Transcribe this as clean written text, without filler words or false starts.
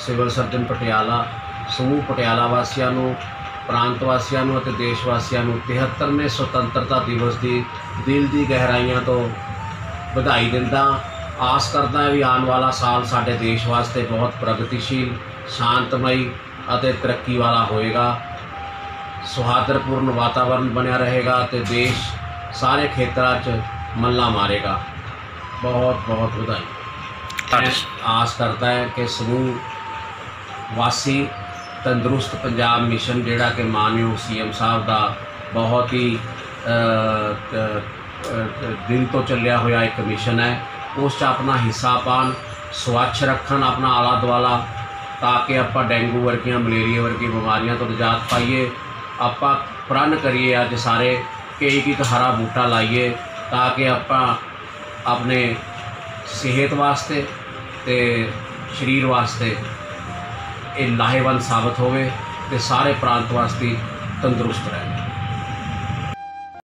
Civil surgeon Patiala समूह पटियाला वासियों को, प्रांत वासियों को और देश वासियों को 73वें स्वतंत्रता दिवस की दिल की गहराइयों तो बधाई दिंदा। आस करता है भी आने वाला साल साडे देश वास्ते बहुत प्रगतिशील, शांतमई और तरक्की वाला होएगा। सौहार्दपूर्ण वातावरण बनया रहेगा तो देश सारे खेत्रों च मल्ला मारेगा। बहुत बहुत बधाई। आस करता है कि समूह वासी तंदुरुस्त पंजाब मिशन जिहड़ा कि मानयोग CM साहब का बहुत ही दिल तो चलिया हुआ एक मिशन है, उस अपना हिस्सा पान, स्वच्छ रखन अपना आला दुआला, ताकि आप डेंगू वर्गियां मलेरिया वर्गी बीमारियों तो निजात पाइए। आप प्रण करिए अज सारे कि एक हरा बूटा लाइए ताकि आप अपने सेहत वास्ते ते शरीर वास्ते ये लाहेवंद साबित होवे ते सारे प्रांत वास्ते तंदुरुस्त रहें।